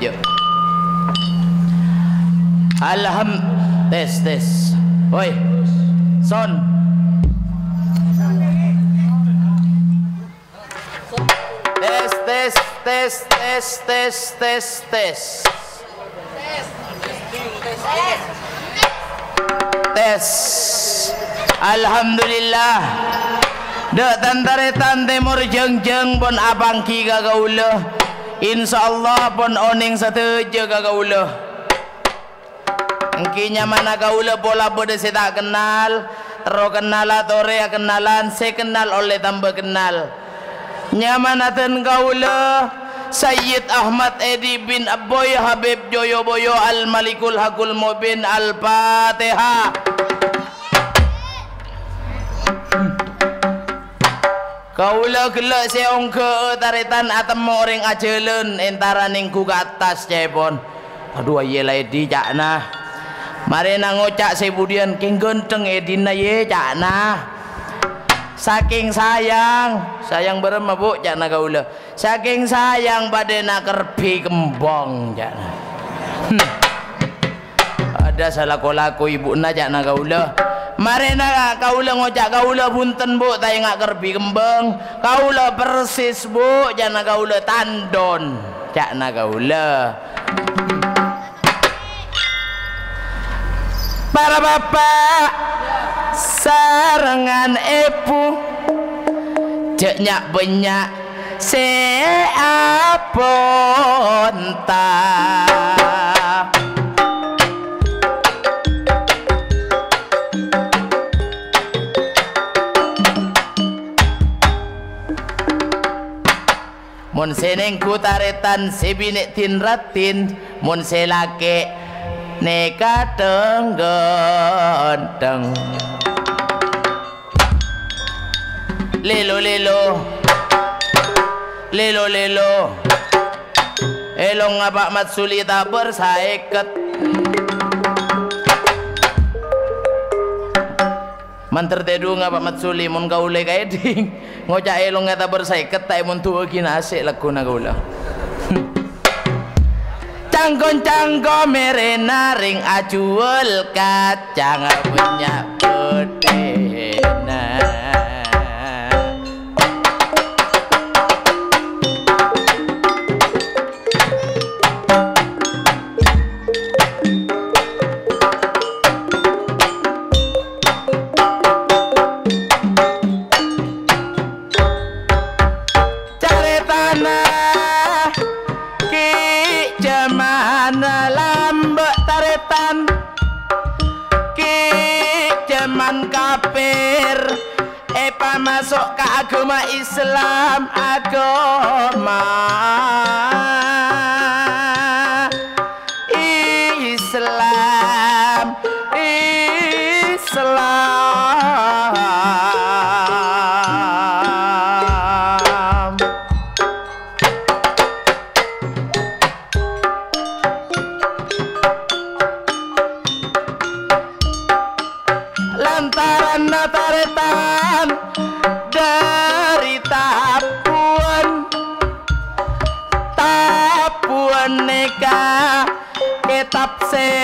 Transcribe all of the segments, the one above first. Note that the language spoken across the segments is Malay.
je. Tes. Oi. Son. Tes. Alhamdulillah. Dek tantaretan timur jengjeng pun abang ki gagaula. Insyaallah pun oning setuju gagaula. Engkinya mana gaula bola bodoh saya tak kenal. Terus kenal atau rea kenalan. Saya kenal oleh tambah kenal. Nyamanatan gaula Sayyid Ahmad Edi bin Aboy Habib Joyoboyo Al-Malikul Hakul Mubin Al-Fatihah. Kaula gelak seong ke taritan atem orang ajelen entara ningku ke atas cepon. Aduh ayelah Edi cakna. Mari nang ngocak sebudian king genteng Edina ye cakna. Saking sayang berema bu cakna kaula. Saking sayang badena kerbi kembang cakna. Ada salah kolaku ibu na cakna kaula. Mari na kaula ngocak kaula bunten bu tay ngak kerbi kembang. Kaula persis bu cakna kaula tandon cakna kaula. Para bapak sarangan ibu jeknya banyak seaponta mun seneng kutaretan sebinek tinratin mun selake neka tenggenteng lelo elong abak matsuli tak bersaiket manter tedu ngabak matsuli mun kaule kaeding ngocak elong ngata bersaiket tak mun tuwa kina asik lakuna kaula. Cangkon merena ring acuel kacang punya bedena masuk ke agama Islam lantaran nataretan dari tapuan neka kitab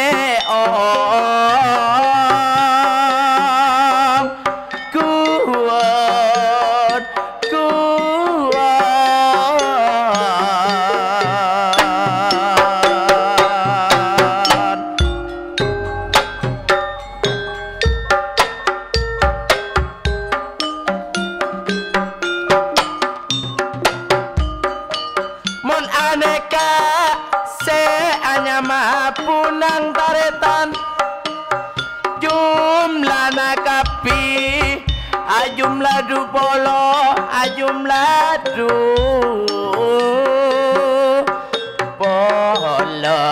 seong kuat aneka seanyama punang taretan jumlah nakapi ajumlah dupolo ajumlah dupolo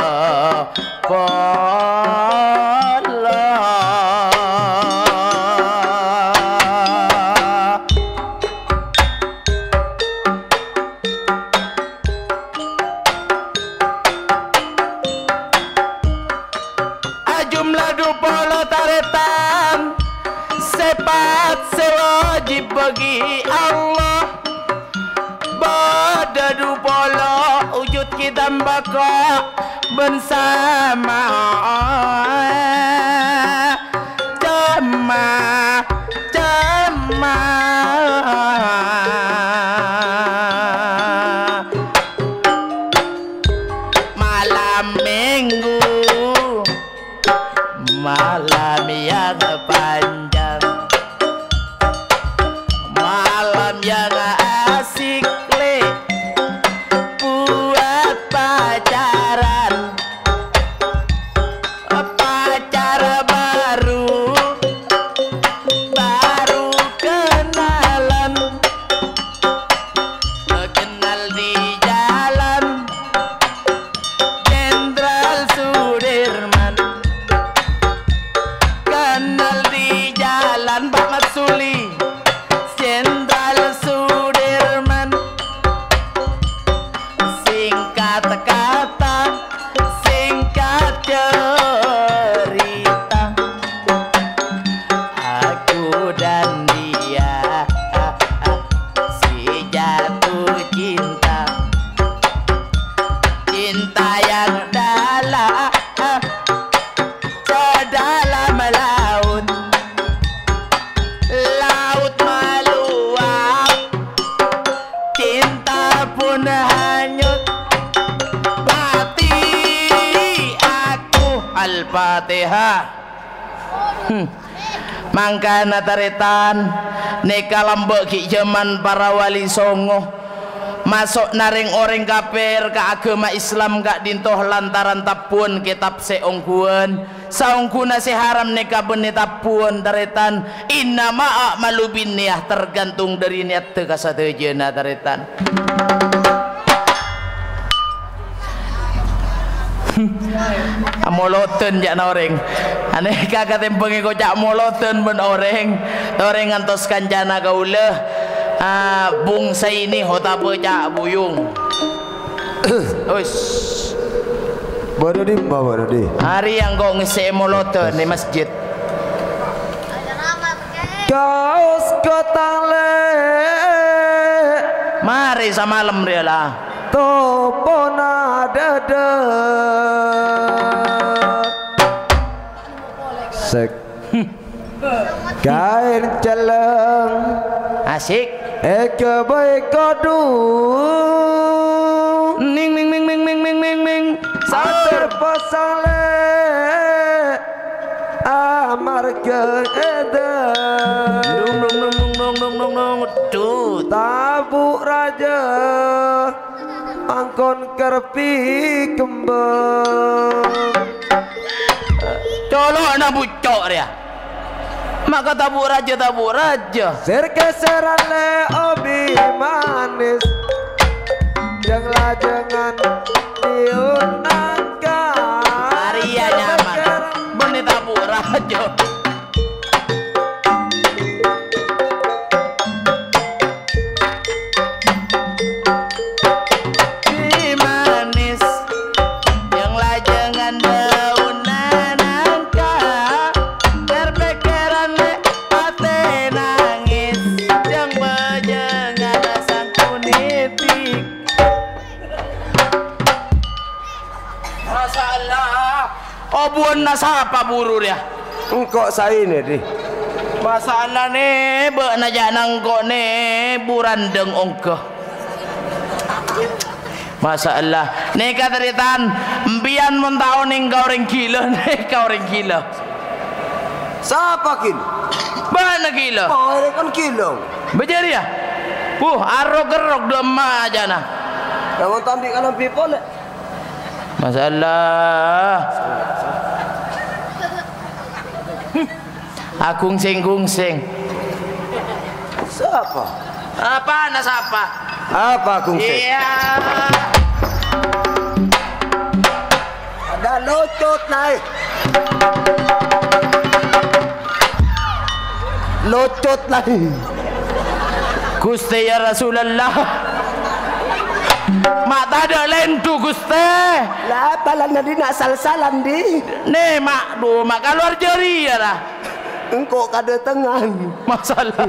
jumlah dupolo taretan sepat sewajib bagi Allah pada dupolo wujud kita baka bersama cema malam minggu malam yang panjang malam yang asik le buat pacaran pacar baru kenalan kenal di jalan Jenderal Sudirman kenal di jalan Pak Matsuli Jenderal Sudirman singkat kata singkat cerita aku dan dia si jatuh cinta cinta yang dalam sedalam laut meluap cinta pun hanyut mati aku Al-Fatihah. Mangkana taretan neka lambek ki zaman para wali songo masuk naring orang kafir ke agama Islam gak dintoh lantaran tapun kitab seongkuan saongkuna seharam neka benih tapun taretan inna ma'amalu binniyah tergantung dari niat teka satejena taretan. Moloten jak noreng aneh kakak tempengi kocak moloten ben oreng ngantos kancana kaula bungsa ini hota pecak buyung us baru di hari yang kau ngisi moloten di masjid kaos kotang le mari samalam dia lah topona dada sek kain celeng asik eke baik kadu ning sater pasang le amar ke edan dong tabuk raja angkon kerpi kembang colok na bucok dia maka tabuk raja serkeseran le obi manis janganlah jangan diunangkan Maria nyaman benih tabuk raja buan nasapa buru dia engkau saya ini di masalah nih be najak nangkok nih burandeng ongkeh masalah nih kateritan mbian mentau ning kau orang gila nih kau orang gila siapa kin mana gila oh kan kilo bejari ya arok gerok dema aja nah jangan tambik kalau pipo le masalah akung sing siapa apa nasapa apa kung iya ada locot naik locot lagi Gusti ya Rasulullah mak tak ada lentu Gusti lah balan di nak sal-salan di nih mak mak keluar jari ya lah engkau kada tengan masalah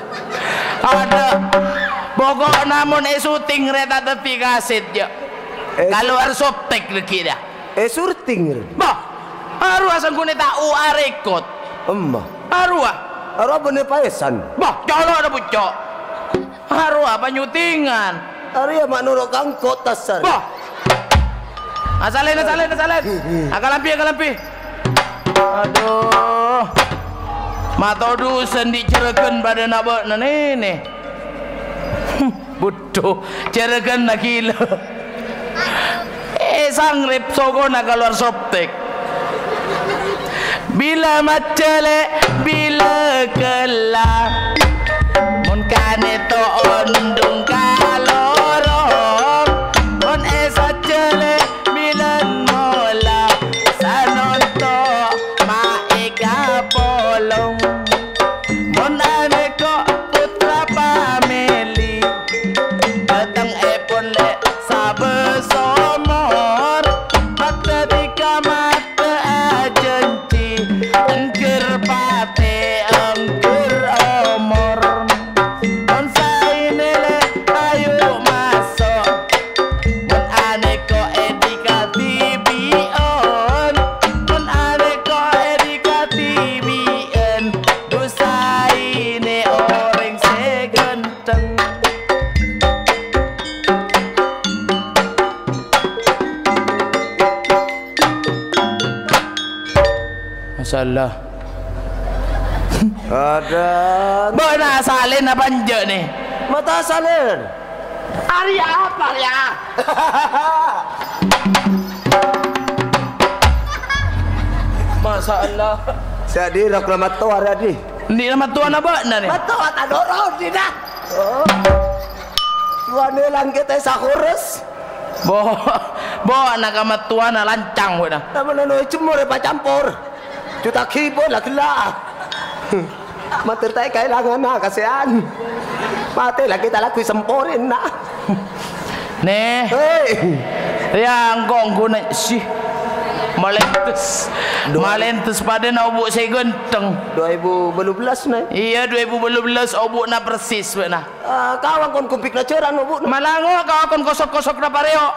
ada pokok namun syuting reta tepi kaset ya Kalau harus softtek lagi dah. Surting. Bah, haru asal kune tahu arekot. Emma. Haru ah. Aro bener paesan. Bah, colok ada pucok. Haru apa nyutingan? Ari mak nurok kangkot tasar. Bah. Asalin. Akal lampi. Aduh. Mata dusen dicereken pada nak nene. Butuh cereken nak gila. Sang rip sogona keluar soptek. Bila macele bila kelah mun kane to ondung kalorong mun esa cele bilan mola sanonto maika polong mun ane ko putra pameli datang epon le sabe somor mata tika mata ajanci angker pate angker omor on saine le ayo masuk mun ane ko edikati bion mun ane ko edikati bien dosaine orang segenteng. Masalah. Ada. Mana salin apa anje nih? Mata salin. Hari apa ya? Masalah. Jadi reklamator ada. Ni nama tuan apa nih? Betul tak dorong tidak. Oh. Tuan langit sakurus. Bo anak amat tuan lancang we dah. Nama nano cemur apa campur. Juta keyboard lah gelap. Mater tay kailangan na kasihan. Mati lah kita laku semporin na. Nih. Hei. Yang kong guna sih. Malentes pada na obuk saya genteng 2012 na. Iya 2012 obuk na persis we nah. Kawan kon kumpik na ceran obuk. Malango kau kon kosok-kosok na pareo.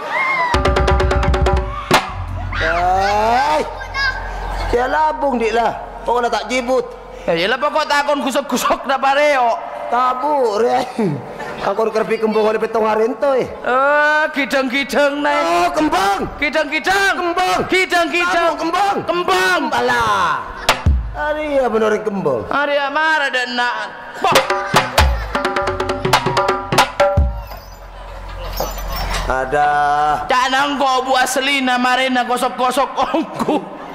Hai. Dia labung dik lah. Pokoknya tak jibut. Ya lah pokok takon kusok-kusok na pareo. Tabu re. Aku kerpi kembang oleh petong harin tu. Kidang-kidang naik. Oh kembang. Kidang-kidang. Kembang. Kidang-kidang. Kembang. Kembang. Alah. Hari ya benar kembang. Hari marah dan nak. Ada. Cak nangko buat selina marina kosok-kosok ongku.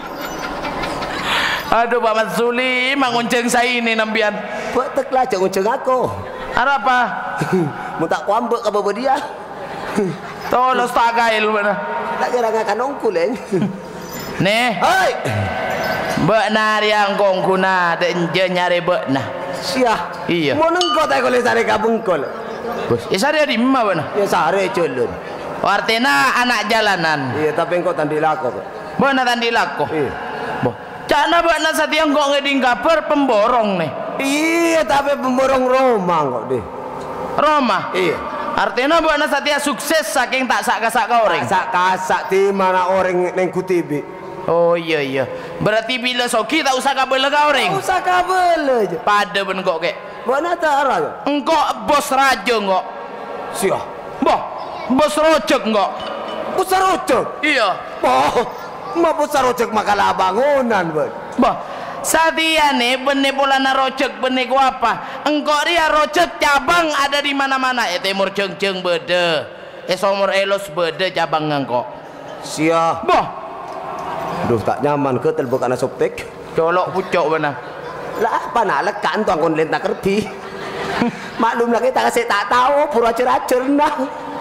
Aduh Pak Mansuli, mangunceng saya ini nambian. Buat teklah jangan ngunceng aku. Ada apa? Mau tak kuambek ke bawah dia. Tolos tak gail mana? Tak kira ngakan ongkul eh. Nih. Hai. Bek nari yang kongkuna dan je nyari bek nah. Siah. Iya. Mau nengkot aku boleh cari kabungkol. Bos, sehari di mana mana? Ya sehari culun. Artinya anak jalanan. Iya tapi engkau tandi laku. Mana tandi laku? Iya. Boh. Cana bek nak setiang kok ngeding kabar pemborong nih. Iya tapi pemborong Roma kok deh. Roma. Iya. Artinya buat Satya sukses saking tak sak orang. Kasak di mana orang neng kutibi. Oh iya. Berarti bila soki tak usah kabel ka orang. Tak usah kabel aja. Pada ben kok kek. Mana tak arah? Engkau bos raja kok. Siah. Boh, bos rojek kok. Bos rojek. Iya. Boh. Ma bos rojek makalah bangunan ber. Boh. Satya nih benih pola na rojek benih ku apa? Engkau ria rojek cabang ada di mana-mana. Timur Cengceng bede. Somor Elos bede cabang engkau. Siah. Boh. Duh tak nyaman ke telbuk anak soptek. Colok pucok benar. Lah apa nak lekan tuang kon lenta kerti. Maklum lagi tak kasih tak tahu pura ceracur nah.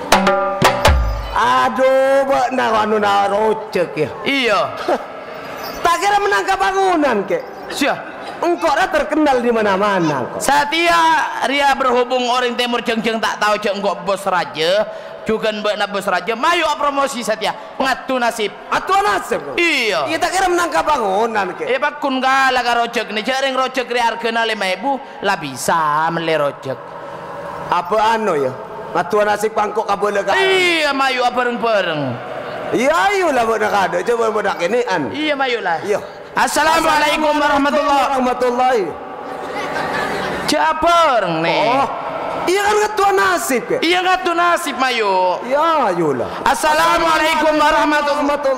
Aduh, benar anu na rojek ya. Iya. Tak kira menangkap bangunan ke. Siap. Engkau dah terkenal di mana-mana. Satya ria berhubung orang Timur Cengceng tak tahu cek engkau bos raja. Juga mbak nak bos raja. Mayu promosi Satya. Ngatu nasib. Atu nasib. Iya. Kita kira menangkap bangunan ke. Bakun gala ka rojek ni. Cering rojek ria harga 5.000 lah bisa meli rojek. Apa anu ya? Ngatua nasi pangkok kabel ka. Iya mayu bareng-bareng. Iya ayolah budak ada coba budak inian. Iya mayu lah. Iya. Assalamualaikum warahmatullahi. Jabar nih. Oh. Iya kan ngatua nasib ke? Iya ngatua nasib mayu. Ya ayolah. Assalamualaikum warahmatullahi.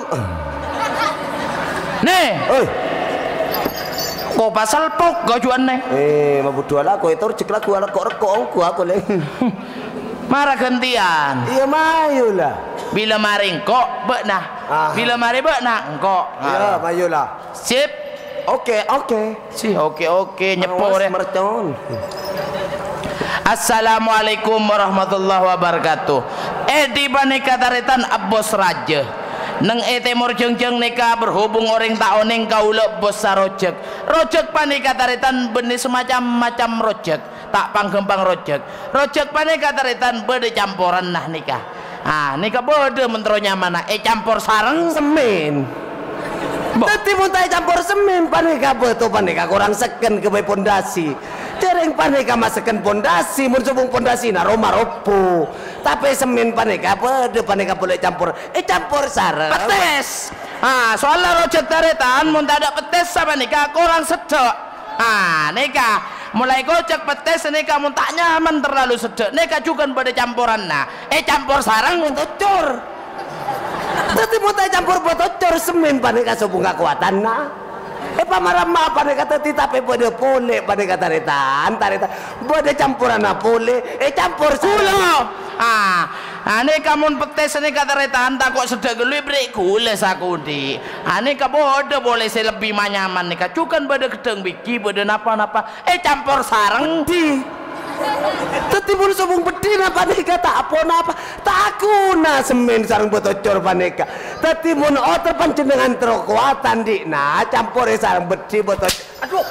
Nih. Oi. Kok pasal pok gajuan nih? Mabuk dua lah, kau itu cek lah kau kok rekong aku leh. Marah gantian. Iya mayu lah. Bila maring kok beknah. Bila mari beknah engkok. Iya mayu lah. Sip. Oke. Si oke nyepor ya. Mercon. Assalamualaikum warahmatullahi wabarakatuh. Di banika taritan Abbos Raja. Neng temur jengjeng nika berhubung orang tak oning kaula bos sarojek. Rojek panika taritan benih semacam rojek. Tak panggempang rojek. Rojek panika taritan bede campuran nah nika. Nika bede mentronya mana? Campur sareng semen. Tadi pun tak campur semen panika betul panika kurang seken ke pondasi. Dereng panika masukkan pondasi, muncung pondasi na Roma ropo. Tapi semen panika bede panika boleh campur. Campur sareng. Petes. Soalnya rojek taritan mun tak ada petes sama nika kurang sedek. Nika mulai gocek petes nika mun tak nyaman terlalu sedek. Nika juga pada campuran nah. Campur sareng untuk cur. Tadi mau tak campur botocor semen panika subung kekuatan nah. Pamarama panika tadi tapi pada pole panika taritan pada campuran na pole campur gula. Nika mun petes nika taritan tak kok sedek gelu brek gula sakudi. Nika bodoh boleh saya lebih nyaman nika cukan pada gedeng biki pada napa-napa campur sareng di. Tadi pun sobong bedina panika tak apa tak guna semen sareng botocor panika. Tadi pun terpanjenengan terkuatan di nah campur sareng bedi botocor. Aduh.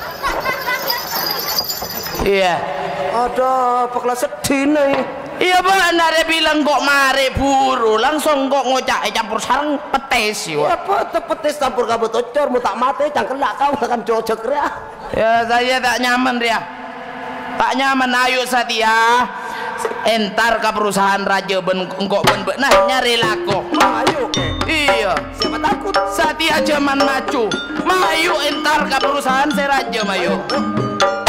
Iya. Ada pekla sedih nih. Iya bang, anda bilang kok mari buru langsung kok ngocak campur sareng petes sih. Ya petes campur kabut botocor mau tak mati cangkelak kau akan cocok ya. Ya saya tak nyaman dia. Tak nyaman ayo Satya entar ke perusahaan raja engkok ben nah nyari lako ayo iya siapa takut Satya zaman macu mayu entar ke perusahaan saya raja mayu